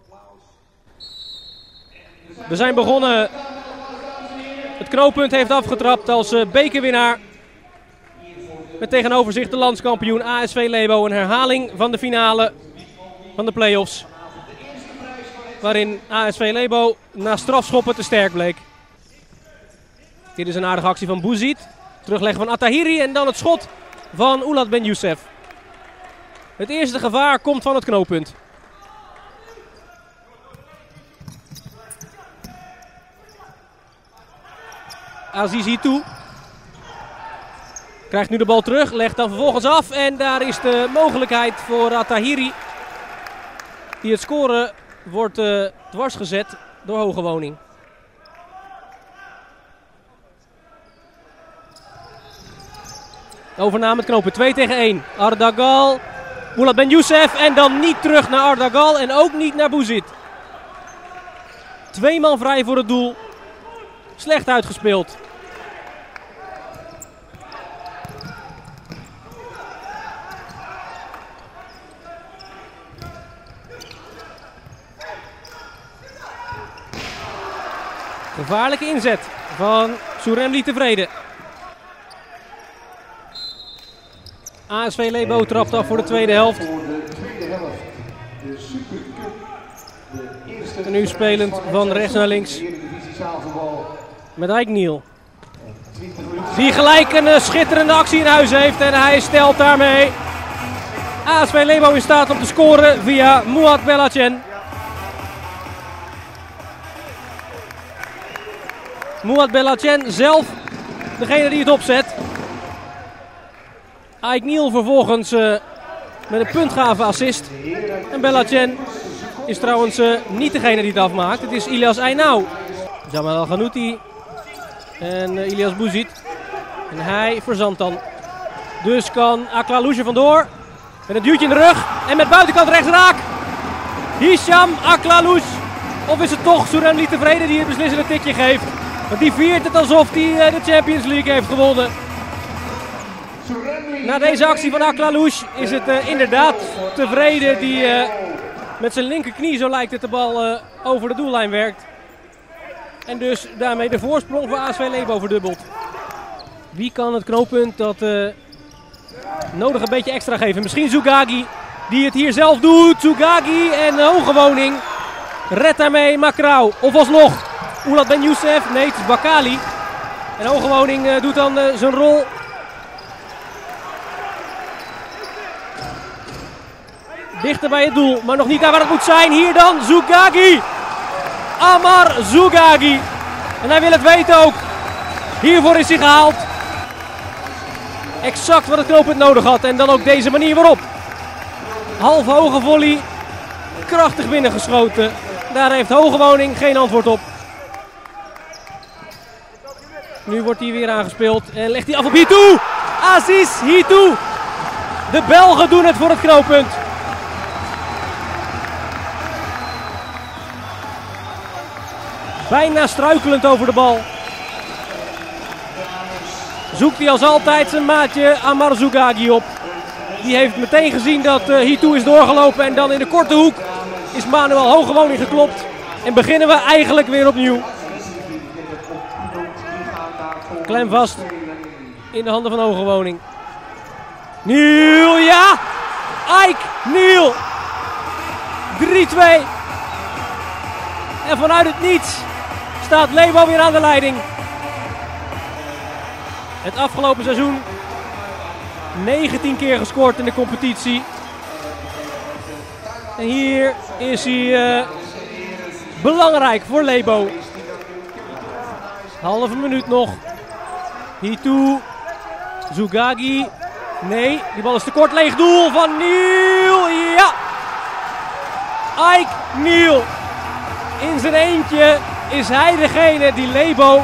We zijn begonnen. Het knooppunt heeft afgetrapt als bekerwinnaar. Met tegenover zich de landskampioen ASV Lebo. Een herhaling van de finale van de play-offs. Waarin ASV Lebo na strafschoppen te sterk bleek. Dit is een aardige actie van Bouzid. Terugleggen van Atahiri en dan het schot van Oulat Ben Youssef. Het eerste gevaar komt van het knooppunt. Aziz Hitou krijgt nu de bal terug, legt dan vervolgens af en daar is de mogelijkheid voor Atahiri. Die het scoren wordt dwars gezet door Hogewoning. Overname het knopen 2 tegen 1. Ardagal, Oulat Ben Youssef en dan niet terug naar Ardagal en ook niet naar Bouzid. 2 man vrij voor het doel. Slecht uitgespeeld. Gevaarlijke inzet van Suremli tevreden. ASV Lebo trapt af voor de tweede helft. En nu spelend van rechts naar links. Met Eikniel. Die gelijk een schitterende actie in huis heeft. En hij stelt daarmee ASV Lebo in staat om te scoren via Mouad Belhacen. Mouad Belhacen zelf degene die het opzet. Eikniel vervolgens met een puntgave assist. En Belhacen is trouwens niet degene die het afmaakt. Het is Ilyas Aynau. Jamal Al-Ghanouti en Ilyas Bouzid. En hij verzandt dan. Dus kan Aklalouche er vandoor. Met een duwtje in de rug. En met buitenkant rechts raak. Hisham Aklalouche. Of is het toch Suremli tevreden die het beslissende tikje geeft. Want die viert het alsof hij de Champions League heeft gewonnen. Na deze actie van Aklalouche is het inderdaad tevreden die met zijn linkerknie, zo lijkt het, de bal over de doellijn werkt. En dus daarmee de voorsprong voor ASV Lebo verdubbelt. Wie kan het knooppunt dat nodig een beetje extra geven? Misschien Zougagi, die het hier zelf doet. Zougagi en Hogewoning redt daarmee Makrau. Of alsnog Oulat Ben Youssef, nee het is Bakali. En Hogewoning doet dan zijn rol. Dichter bij het doel, maar nog niet daar waar het moet zijn. Hier dan Zougagi. Amar Zougagi. En hij wil het weten ook. Hiervoor is hij gehaald. Exact wat het knooppunt nodig had. En dan ook deze manier waarop. Half hoge volley. Krachtig binnengeschoten. Daar heeft Hogewoning geen antwoord op. Nu wordt hij weer aangespeeld. En legt hij af op Hitou. Aziz Hitou. De Belgen doen het voor het knooppunt. Bijna struikelend over de bal. Zoekt hij als altijd zijn maatje Amar Zougagi op. Die heeft meteen gezien dat Hitou is doorgelopen. En dan in de korte hoek is Manuel Hogewoning geklopt. En beginnen we eigenlijk weer opnieuw. Klem vast in de handen van Hogewoning. Niel, ja! Eikniel! 3-2. En vanuit het niets staat Lebo weer aan de leiding. Het afgelopen seizoen 19 keer gescoord in de competitie. En hier is hij belangrijk voor Lebo. Halve minuut nog. Hitou. Zougagi. Nee, die bal is te kort. Leeg doel van Niel. Ja! Eikniel. In zijn eentje is hij degene die Lebo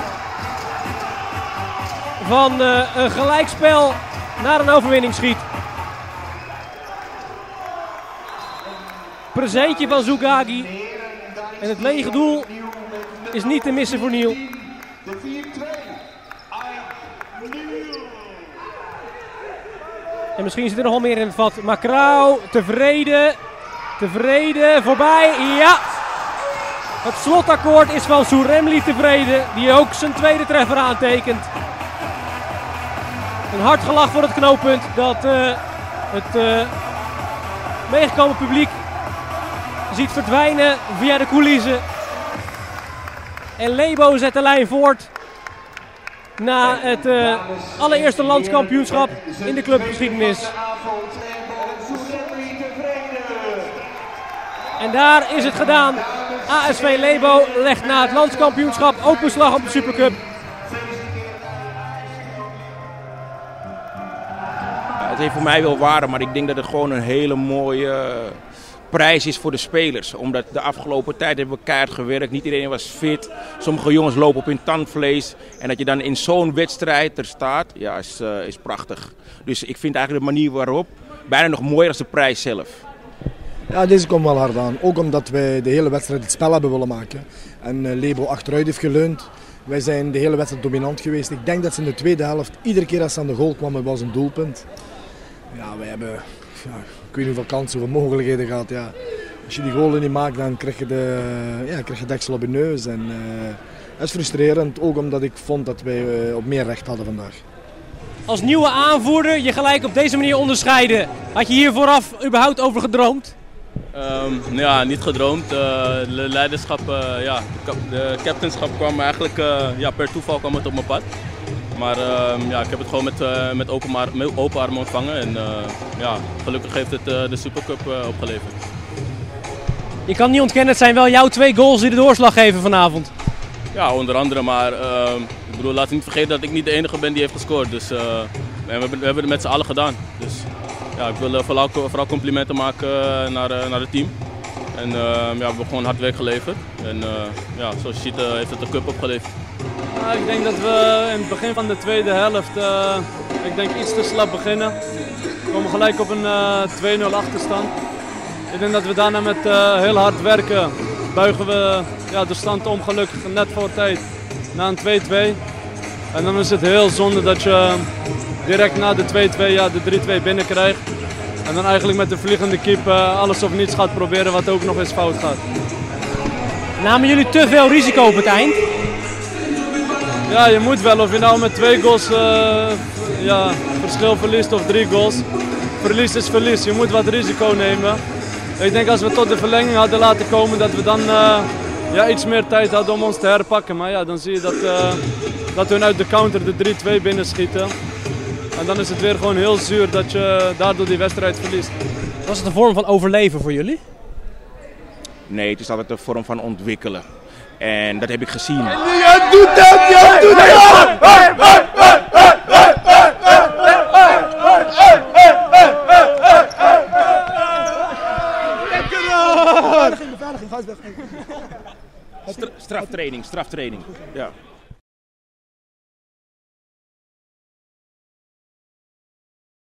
van een gelijkspel naar een overwinning schiet. Presentje van Zougagi. En het lege doel is niet te missen voor Niel. En misschien zit er nog wel meer in het vat. Makrau, tevreden. Tevreden, voorbij. Ja! Het slotakkoord is van Soeremli tevreden, die ook zijn tweede treffer aantekent. Een hard gelach voor het knooppunt dat het meegekomen publiek ziet verdwijnen via de coulissen. En Lebo zet de lijn voort na het allereerste landskampioenschap in de clubgeschiedenis. En daar is het gedaan. ASV Lebo legt na het landskampioenschap open slag op de Supercup. Het heeft voor mij wel waarde, maar ik denk dat het gewoon een hele mooie prijs is voor de spelers. Omdat de afgelopen tijd hebben we keihard gewerkt. Niet iedereen was fit. Sommige jongens lopen op hun tandvlees. En dat je dan in zo'n wedstrijd er staat, ja, is prachtig. Dus ik vind eigenlijk de manier waarop bijna nog mooier als de prijs zelf. Ja, deze komt wel hard aan. Ook omdat wij de hele wedstrijd het spel hebben willen maken. En Lebo achteruit heeft geleund. Wij zijn de hele wedstrijd dominant geweest. Ik denk dat ze in de tweede helft, iedere keer als ze aan de goal kwamen, was een doelpunt. Ja, wij hebben, ik weet niet hoeveel kansen, hoeveel mogelijkheden gehad. Ja. Als je die goalen niet maakt, dan krijg je de deksel op je neus. En, dat is frustrerend, ook omdat ik vond dat wij op meer recht hadden vandaag. Als nieuwe aanvoerder je gelijk op deze manier onderscheiden. Had je hier vooraf überhaupt over gedroomd? Ja, niet gedroomd. De leiderschap, de captainschap kwam eigenlijk per toeval kwam het op mijn pad. Maar ik heb het gewoon met open armen ontvangen en gelukkig heeft het de Supercup opgeleverd. Je kan niet ontkennen, het zijn wel jouw 2 goals die de doorslag geven vanavond. Ja, onder andere, maar ik bedoel, laat niet vergeten dat ik niet de enige ben die heeft gescoord. Dus, we hebben het met z'n allen gedaan. Dus ja, ik wil vooral complimenten maken naar het team. En we hebben gewoon hard werk geleverd. En zoals je ziet heeft het de cup opgeleverd. Ik denk dat we in het begin van de tweede helft iets te slap beginnen. We komen gelijk op een 2-0 achterstand. Ik denk dat we daarna met heel hard werken buigen we de stand om, gelukkig net voor tijd naar een 2-2. En dan is het heel zonde dat je direct na de 2-2 de 3-2 binnenkrijgt. En dan eigenlijk met de vliegende keep alles of niets gaat proberen wat ook nog eens fout gaat. Namen jullie te veel risico op het eind? Ja, je moet wel. Of je nou met 2 goals verschil verliest of 3 goals. Verlies is verlies. Je moet wat risico nemen. Ik denk als we tot de verlenging hadden laten komen dat we dan iets meer tijd hadden om ons te herpakken. Maar ja, dan zie je dat hun uit de counter de 3-2 binnenschieten. En dan is het weer gewoon heel zuur dat je daardoor die wedstrijd verliest. Was het een vorm van overleven voor jullie? Nee, het is altijd een vorm van ontwikkelen. En dat heb ik gezien. Ja, doe dat! Ja, doe dat! Straftraining. Ja.